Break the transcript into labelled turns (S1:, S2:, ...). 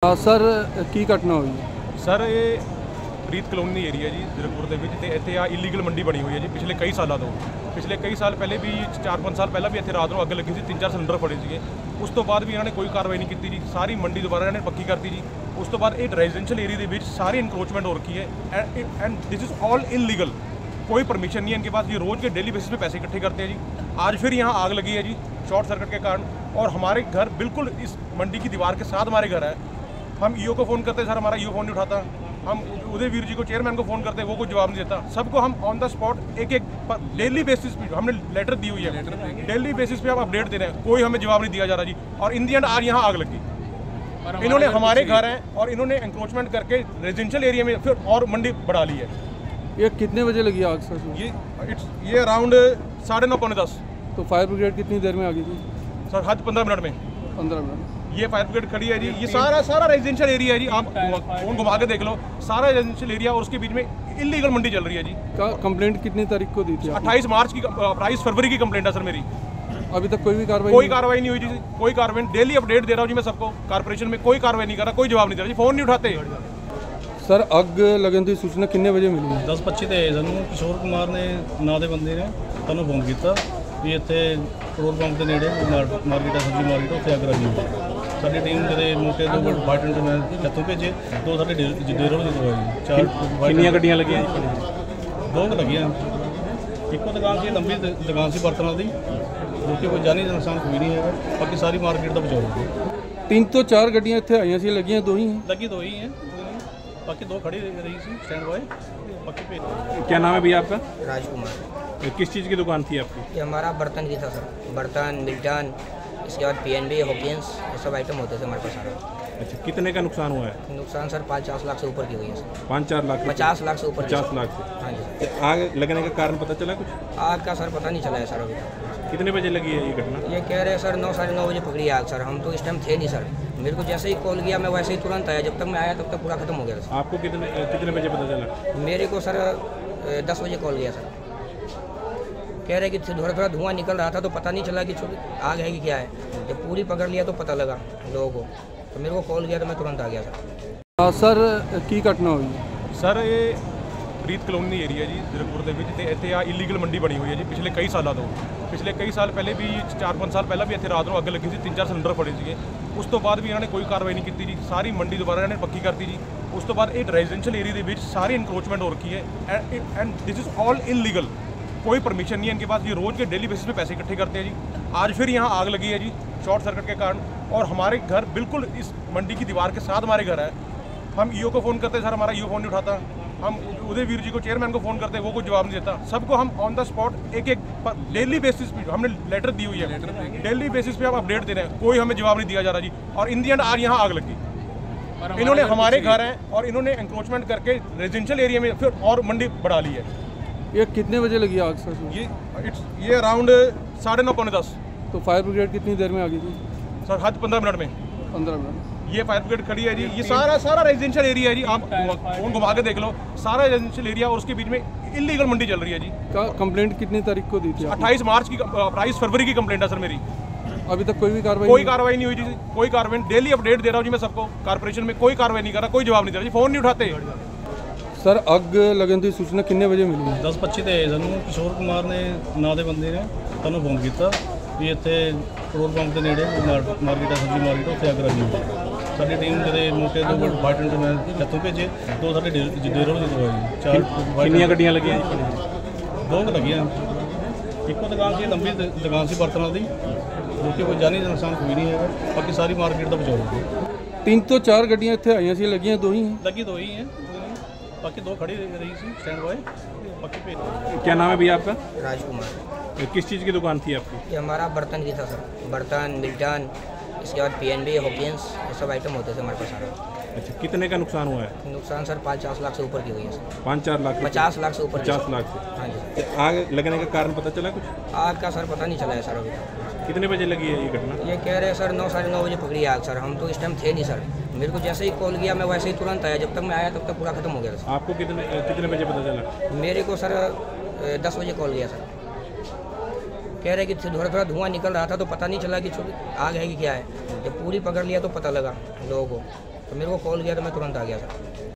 S1: Sir ਕੀ ਘਟਨਾ ਹੋਈ?
S2: Sir ਇਹ ਪ੍ਰੀਤ ਕਲੋਨੀ ਏਰੀਆ ਜੀ ਜ਼ੀਰਕਪੁਰ ਦੇ ਵਿੱਚ ਤੇ ਇੱਥੇ ਆ ਇਲੀਗਲ ਮੰਡੀ ਬਣੀ ਹੋਈ ਹੈ ਜੀ ਪਿਛਲੇ ਕਈ ਸਾਲਾਂ ਤੋਂ। ਪਿਛਲੇ ਕਈ ਸਾਲ ਪਹਿਲੇ ਵੀ 4-5 ਸਾਲ ਪਹਿਲਾਂ ਵੀ ਇੱਥੇ ਰਾਤ ਨੂੰ ਅੱਗ ਲੱਗੀ ਸੀ, 3-4 ਸਿਲੰਡਰ ਫੜੇ ਸੀਗੇ। ਉਸ ਤੋਂ ਬਾਅਦ ਵੀ ਇਹਨਾਂ ਨੇ ਕੋਈ ਕਾਰਵਾਈ ਨਹੀਂ ਕੀਤੀ ਜੀ। ਸਾਰੀ ਮੰਡੀ ਦੁਬਾਰਾ ਇਹਨਾਂ ਨੇ ਪੱਕੀ ਕਰਤੀ ਜੀ। ਉਸ ਤੋਂ बाद एक रेजिडेंशियल एरिया के बीच सारी इंक्रोचमेंट हो रखी है and this is all illegal. कोई परमिशन नहीं है इनके पास। ये रोज़ के डेली बेसिस पे पैसे इकट्ठे करते हैं जी। आज फिर यहाँ आग लगी है जी शॉर्ट सर्किट के कारण, और हमारे घर बिल्कुल इस मंडी की दीवार के साथ हमारे घर है। हम ईओ को फ़ोन करते हैं, सर हमारा ईओ फ़ोन नहीं उठाता। हम उदयवीर जी को चेयरमैन को फ़ोन करते हैं, वो कोई जवाब नहीं देता। सबको हम ऑन द स्पॉट एक डेली बेसिस पे हमने लेटर दी हुई है, डेली बेसिस पे हम अपडेट दे रहे हैं, कोई हमें जवाब नहीं दिया जा रहा जी। और इन दी एंड आज यहाँ आग लगी। इन्होंने हमारे घर हैं और इन्होंने इंक्रोचमेंट करके रेजिडेंशियल एरिया में फिर और मंडी बढ़ा ली है।
S1: ये कितने बजे लगी आग सर?
S2: ये अराउंड 9:30 पौने 10।
S1: तो फायर ब्रिगेड कितनी देर में आ गई थी?
S2: सर हद 15 मिनट में।
S1: 15 मिनट।
S2: ये फायर ब्रिगेड खड़ी है जी। ये सारा रेजिडेंशियल एरिया है जी। आप फोन घुमा के देख लो, सारा रेजिडेंशियल एरिया और उसके बीच में इलीगल मंडी चल रही है जी।
S1: कंप्लेंट कितनी तारीख को दी थी?
S2: 28 मार्च की 28 फरवरी की कंप्लेंट है सर मेरी।
S1: अभी तक कोई भी कार्रवाई
S2: नहीं हुई जी। कोई कार्रवाई, डेली अपडेट दे रहा हूँ जी मैं सबको। कारपोरेशन में कोई कार्रवाई नहीं कर रहा, कोई जवाब नहीं दे रहा जी, फ़ोन नहीं उठाते।
S1: सर ਅੱਗ ਲੱਗਣ ਦੀ ਸੂਚਨਾ ਕਿੰਨੇ ਵਜੇ ਮਿਲੀ?
S3: 10:25 ਤੇ ਸਾਨੂੰ ਕਿਸ਼ੋਰ ਕੁਮਾਰ ਨੇ ਨਾਂ ਦੇ ਬੰਦੇ ਨੇ ਸਾਨੂੰ ਫੋਨ ਕੀਤਾ ਵੀ ਇੱਥੇ ਪੈਟਰੋਲ ਪੰਪ ਦੇ ਨੇੜੇ ਮਾਰਕੀਟ ਹੈ, ਸਬਜ਼ੀ ਮਾਰਕੀਟ, ਉੱਥੇ ਅੱਗ ਲੱਗੀ ਹੋਈ। ਸਾਡੀ ਟੀਮ ਜਿਹੜੇ ਮੌਕੇ ਤੋਂ ਬਾਟਨ ਤੋਂ ਮੈਂ ਇੱਥੋਂ ਭੇਜੇ, 2 ਸਾਡੇ ਡੇਰੋ ਦੇ ਦਵਾਈ 4
S2: ਕਿੰਨੀਆਂ ਗੱਡੀਆਂ ਲੱਗੀਆਂ?
S3: 2 ਲੱਗੀਆਂ। ਇੱਕੋ ਦੁਕਾਨ ਸੀ, ਲੰਬੀ ਦੁਕਾਨ ਸੀ ਬਰਤਨਾਂ ਦੀ, ਲੋਕੀ ਕੋਈ ਜਾਨੀ ਨੁਕਸਾਨ ਕੋਈ ਨਹੀਂ ਹੈਗਾ। ਬਾਕੀ ਸਾਰੀ ਮਾਰਕੀਟ ਦਾ ਬਚਾਓ।
S1: 3 ਤੋਂ 4 ਗੱਡੀਆਂ ਇੱਥੇ ਆਈਆਂ ਸੀ, ਲੱਗੀਆਂ 2 ਹੀ हैं?
S3: लगी 2 ही हैं, बाकी 2 खड़ी रही थी स्टैंड बाय। बाकी पे
S2: क्या नाम है भैया आपका?
S4: राजकुमार।
S2: किस चीज़ की दुकान थी आपकी?
S4: ये हमारा बर्तन की था सर, बर्तन, मिल्टन, इसके बाद PNB, हॉकिंस, ये सब आइटम होते थे हमारे पास सारा।
S2: अच्छा, कितने का नुकसान हुआ है?
S4: नुकसान सर 5-4 लाख से ऊपर की हुई है सर।
S2: 5-4 लाख?
S4: 50 लाख से ऊपर।
S2: 50 लाख से?
S4: हाँ जी।
S2: आग लगने का कारण पता चला कुछ?
S4: आग का सर पता नहीं चला है सर अभी तक।
S2: कितने बजे लगी है ये घटना?
S4: ये कह रहे हैं सर 9-9:30 बजे पकड़ी आग सर। हम तो इस टाइम थे नहीं सर। मेरे को जैसे ही कॉल किया मैं वैसे ही तुरंत आया। जब तक मैं आया तब तक पूरा खत्म हो गया सर।
S2: आपको कितने बजे पता चला?
S4: मेरे को सर 10 बजे कॉल किया सर। कह रहे कि थोड़ा धुआं निकल रहा था तो पता नहीं चला कि आग है कि क्या है। जब पूरी पकड़ लिया तो पता लगा लोगों को, तो मेरे को कॉल किया तो मैं तुरंत आ गया सर।
S1: ਸਰ ਕੀ ਘਟਨਾ ਹੋਈ?
S2: ਸਰ ਇਹ ਪ੍ਰੀਤ ਕਲੋਨੀ ਏਰੀਆ ਜੀ ਜ਼ੀਰਕਪੁਰ ਦੇ ਵਿੱਚ ਤੇ ਇੱਥੇ ਆ ਇਲੀਗਲ ਮੰਡੀ ਬਣੀ ਹੋਈ ਹੈ ਜੀ ਪਿਛਲੇ ਕਈ ਸਾਲਾਂ ਤੋਂ। ਪਿਛਲੇ ਕਈ ਸਾਲ ਪਹਿਲੇ ਵੀ 4-5 ਸਾਲ ਪਹਿਲਾਂ ਵੀ ਇੱਥੇ ਰਾਤ ਨੂੰ ਅੱਗ ਲੱਗੀ ਸੀ, 3-4 ਸਿਲੰਡਰ ਫੜੇ ਸੀਗੇ। ਉਸ ਤੋਂ ਬਾਅਦ ਵੀ ਇਹਨਾਂ ਨੇ ਕੋਈ ਕਾਰਵਾਈ ਨਹੀਂ ਕੀਤੀ ਜੀ। ਸਾਰੀ ਮੰਡੀ ਦੁਬਾਰਾ ਇਹਨਾਂ ਨੇ ਪੱਕੀ ਕਰਤੀ ਜੀ। ਉਸ ਤੋਂ ਬਾਅਦ ਇਹ रेजिडेंशियल एरिया के बीच सारी इंक्रोचमेंट हो रखी है and this is all illegal. कोई परमिशन नहीं है इनके पास। ये रोज़ के डेली बेसिस पे पैसे इकट्ठे करते हैं जी। आज फिर यहाँ आग लगी है जी शॉर्ट सर्किट के कारण, और हमारे घर बिल्कुल इस मंडी की दीवार के साथ हमारे घर है। हम ईओ को फ़ोन करते हैं, सर हमारा ईओ फ़ोन नहीं उठाता। हम उदयवीर जी को चेयरमैन को फ़ोन करते हैं, वो कोई जवाब नहीं देता। सबको हम ऑन द स्पॉट एक डेली बेसिस पे हमने लेटर दी हुई है, डेली बेसिस पे हम अपडेट दे रहे हैं, कोई हमें जवाब नहीं दिया जा रहा जी। और इन दी एंड आज यहाँ आग लगी। इन्होंने हमारे घर हैं और इन्होंने इंक्रोचमेंट करके रेजिडेंशियल एरिया में फिर और मंडी बढ़ा ली है।
S1: ये कितने बजे लगी आग सर?
S2: ये अराउंड 9:30 पौने 10।
S1: तो फायर ब्रिगेड कितनी देर में आ गई थी?
S2: सर हद 15 मिनट में।
S1: 15 मिनट।
S2: ये फायर ब्रिगेड खड़ी है जी। ये सारा रेजिडेंशियल एरिया है जी। आप फोन घुमा के देख लो, सारा रेजिडेंशियल एरिया और उसके बीच में इलीगल मंडी चल रही है जी।
S1: कंप्लेंट कितनी तारीख को दी थी?
S2: 28 मार्च की 28 फरवरी की कंप्लेंट है सर मेरी।
S1: अभी तक कोई भी कार्रवाई
S2: नहीं हुई जी। कोई कार्रवाई, डेली अपडेट दे रहा हूँ जी मैं सबको। कारपोरेशन में कोई कार्रवाई नहीं कर रहा, कोई जवाब नहीं दे रहा जी, फ़ोन नहीं उठाते।
S1: ਸਰ ਅੱਗ ਲੱਗਣ ਦੀ ਸੂਚਨਾ ਕਿੰਨੇ ਵਜੇ ਮਿਲੀ?
S3: 10:25 ਤੇ ਸਾਨੂੰ ਕਿਸ਼ੋਰ ਕੁਮਾਰ ਨੇ ਨਾਂ ਦੇ ਬੰਦੇ ਨੇ ਸਾਨੂੰ ਫੋਨ ਕੀਤਾ ਵੀ ਇੱਥੇ ਪੈਟਰੋਲ ਪੰਪ ਦੇ ਨੇੜੇ ਮਾਰਕੀਟ ਹੈ, ਸਬਜ਼ੀ ਮਾਰਕੀਟ, ਉੱਥੇ ਅੱਗ ਲੱਗੀ ਹੋਈ। ਸਾਡੀ ਟੀਮ ਜਿਹੜੇ ਮੌਕੇ ਤੋਂ ਬਾਟਨ ਤੋਂ ਮੈਂ ਇੱਥੋਂ ਭੇਜੇ, 2 ਸਾਡੇ ਡੇਰੋ ਦੇ ਦਵਾਈ 4
S2: ਕਿੰਨੀਆਂ ਗੱਡੀਆਂ ਲੱਗੀਆਂ?
S3: 2 ਲੱਗੀਆਂ। ਇੱਕੋ ਦੁਕਾਨ ਸੀ, ਲੰਬੀ ਦੁਕਾਨ ਸੀ ਬਰਤਨਾਂ ਦੀ, ਲੋਕੀ ਕੋਈ ਜਾਨੀ ਨੁਕਸਾਨ ਕੋਈ ਨਹੀਂ ਹੈਗਾ। ਬਾਕੀ ਸਾਰੀ ਮਾਰਕੀਟ ਦਾ ਬਚਾਓ।
S1: 3 ਤੋਂ 4 ਗੱਡੀਆਂ ਇੱਥੇ ਆਈਆਂ ਸੀ, ਲੱਗੀਆਂ 2 ਹੀ हैं?
S3: लगी 2 ही हैं, बाकी 2 खड़ी रही थी स्टैंड बाय। बाकी पे
S2: क्या नाम है भैया आपका?
S4: राजकुमार।
S2: किस चीज़ की दुकान थी आपकी?
S4: ये हमारा बर्तन की था सर, बर्तन, मिल्टन, इसके बाद PNB, हॉकिंस, ये सब आइटम होते थे हमारे पास सारा।
S2: अच्छा, कितने का नुकसान हुआ है?
S4: नुकसान सर 5-4 लाख से ऊपर की हुई है सर।
S2: 5-4 लाख?
S4: 50 लाख से ऊपर।
S2: 50 लाख से?
S4: हाँ जी।
S2: आग लगने का कारण पता चला कुछ?
S4: आग का सर पता नहीं चला है सर अभी तक।
S2: कितने बजे लगी है ये घटना?
S4: ये कह रहे हैं सर 9-9:30 बजे पकड़ी आग सर। हम तो इस टाइम थे नहीं सर। मेरे को जैसे ही कॉल किया मैं वैसे ही तुरंत आया। जब तक मैं आया तब तक पूरा खत्म हो गया सर।
S2: आपको कितने बजे पता चला?
S4: मेरे को सर 10 बजे कॉल किया सर। कह रहे कि थोड़ा धुआं निकल रहा था तो पता नहीं चला कि आग है कि क्या है। जब पूरी पकड़ लिया तो पता लगा लोगों को, तो मेरे को कॉल किया तो मैं तुरंत आ गया सर।